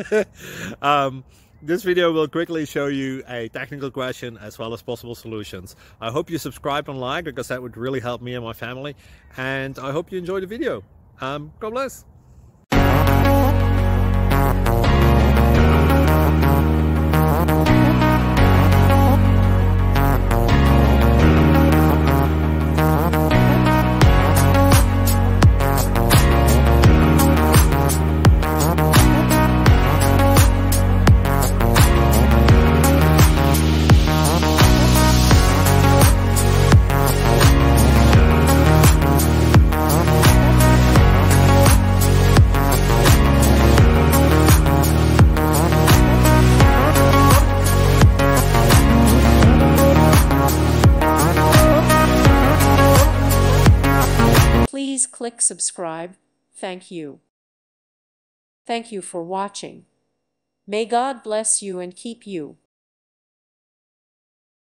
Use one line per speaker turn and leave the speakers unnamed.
um, this video will quickly show you a technical question as well as possible solutions. I hope you subscribe and like, because that would really help me and my family. And I hope you enjoy the video. God bless.
Please click subscribe. Thank you. Thank you for watching. May God bless you and keep you.